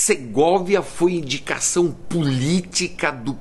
Segovia foi indicação política do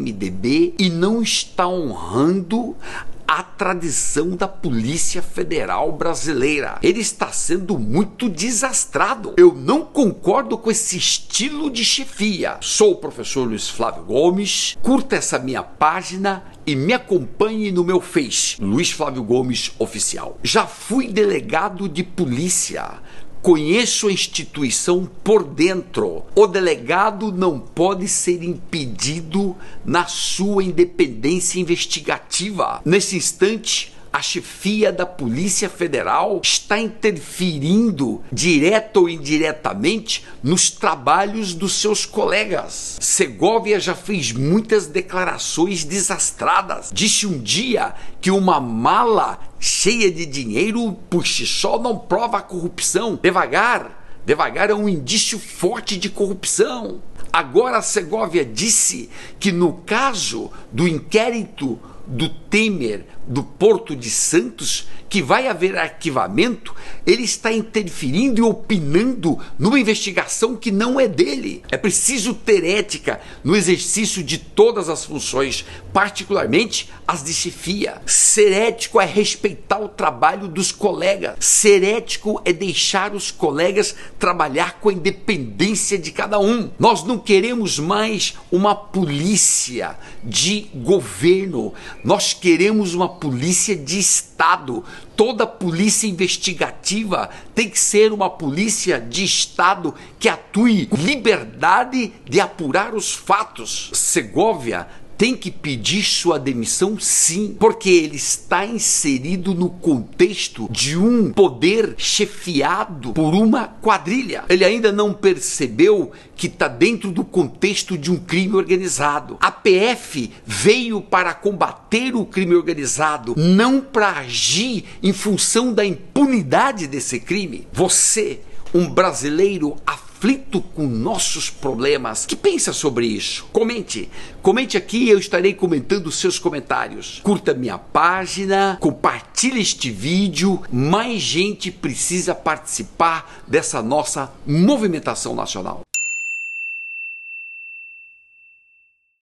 PMDB e não está honrando a tradição da Polícia Federal brasileira. Ele está sendo muito desastrado. Eu não concordo com esse estilo de chefia. Sou o professor Luiz Flávio Gomes. Curta essa minha página e me acompanhe no meu Face, Luiz Flávio Gomes Oficial. Já fui delegado de polícia. Conheço a instituição por dentro. O delegado não pode ser impedido na sua independência investigativa. Nesse instante, a chefia da Polícia Federal está interferindo, direta ou indiretamente, nos trabalhos dos seus colegas. Segovia já fez muitas declarações desastradas. Disse um dia que uma mala cheia de dinheiro por si só não prova a corrupção. Devagar é um indício forte de corrupção. Agora a Segovia disse que no caso do inquérito do Temer, do Porto de Santos, que vai haver arquivamento, ele está interferindo e opinando numa investigação que não é dele. É preciso ter ética no exercício de todas as funções, particularmente as de chefia. Ser ético é respeitar o trabalho dos colegas. Ser ético é deixar os colegas trabalhar com a independência de cada um. Nós não queremos mais uma polícia de governo. Nós queremos uma polícia de Estado. Toda polícia investigativa tem que ser uma polícia de Estado que atue com liberdade de apurar os fatos. Segovia tem que pedir sua demissão, sim, porque ele está inserido no contexto de um poder chefiado por uma quadrilha. Ele ainda não percebeu que está dentro do contexto de um crime organizado. A PF veio para combater o crime organizado, não para agir em função da impunidade desse crime. Você, um brasileiro aflito com nossos problemas, que pensa sobre isso? Comente aqui, eu estarei comentando os seus comentários. Curta minha página, compartilhe este vídeo. Mais gente precisa participar dessa nossa movimentação nacional.